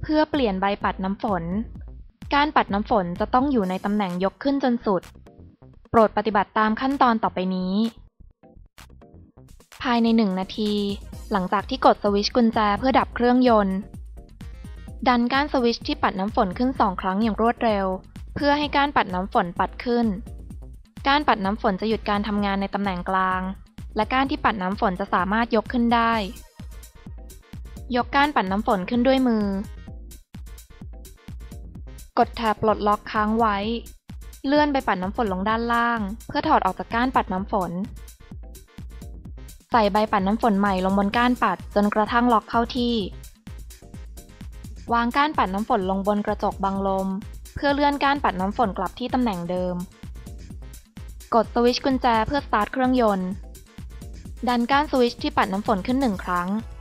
พื่อเปลี่ยนใบปัดน้ำฝนการปัดน้ำฝนจะต้องอยู่ในตำแหน่งยกขึ้นจนสุดโปรดปฏิบัติตามขั้นตอนต่อไปนี้ภายใน1 นาทีหลังจากที่กดสวิตช์กุญแจเพื่อดับเครื่องยนต์ดันก้านสวิตช์ที่ปัดน้ำฝนขึ้น2 ครั้งอย่างรวดเร็วเพื่อให้ก้านปัดน้ำฝนปัดขึ้นก้านปัดน้ำฝนจะหยุดการทำงานในตำแหน่งกลางและก้านที่ปัดน้ำฝนจะสามารถยกขึ้นได้ยกก้านปัดน้ำฝนขึ้นด้วยมือกดแถบปลดล็อกค้างไว้เลื่อนใบปัดน้ำฝนลงด้านล่างเพื่อถอดออกจากก้านปัดน้ำฝนใส่ใบปัดน้ำฝนใหม่ลงบนก้านปัดจนกระทั่งล็อกเข้าที่วางก้านปัดน้ำฝนลงบนกระจกบังลมเพื่อเลื่อนก้านปัดน้ำฝนกลับที่ตำแหน่งเดิมกดสวิตช์กุญแจเพื่อสตาร์ทเครื่องยนต์ดันก้านสวิตช์ที่ปัดน้ำฝนขึ้น1 ครั้ง